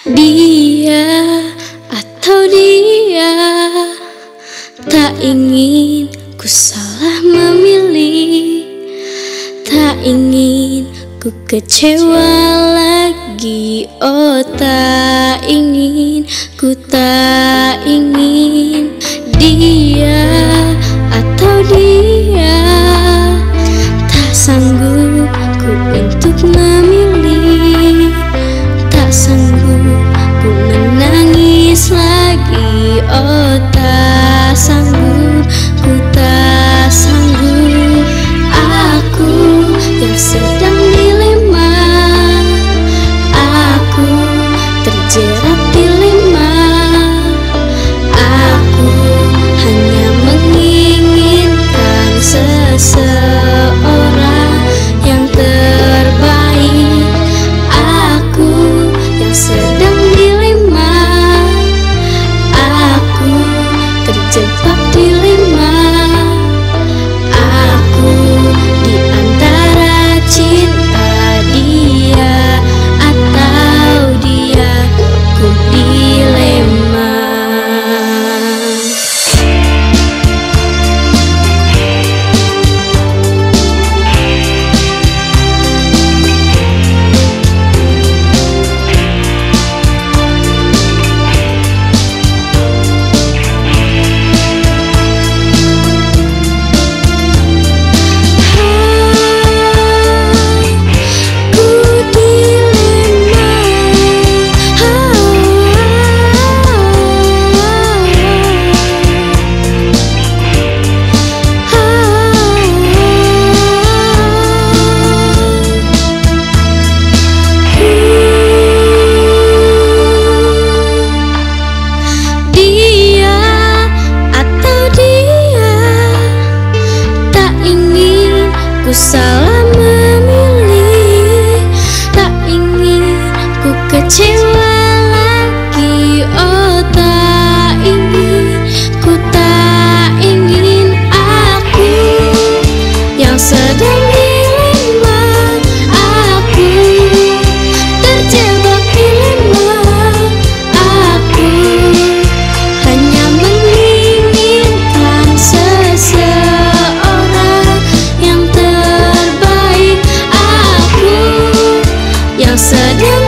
Dia atau dia, tak ingin ku salah memilih, tak ingin ku kecewa lagi. Oh tak ingin, ku tak ingin. Dia atau dia, tak sanggup ku untuk memilih, tak sanggup ku menangis lagi. Oh tak sanggup, ku tak sanggup. Aku yang sedang dilema, aku terjerat dilema. Aku hanya menginginkan seseorang yang terbaik. Aku yang sedang dilema, aku terjebak dilema. Aku di antara cinta dia atau dia, ku dilema. Ku salah memilih, tak ingin ku kecewa lagi. Oh tak ingin, ku tak ingin. Aku yang sedang dilema, aku terjebak dilema. Aku hanya menginginkan seseorang yang terbaik. Aku yang sedang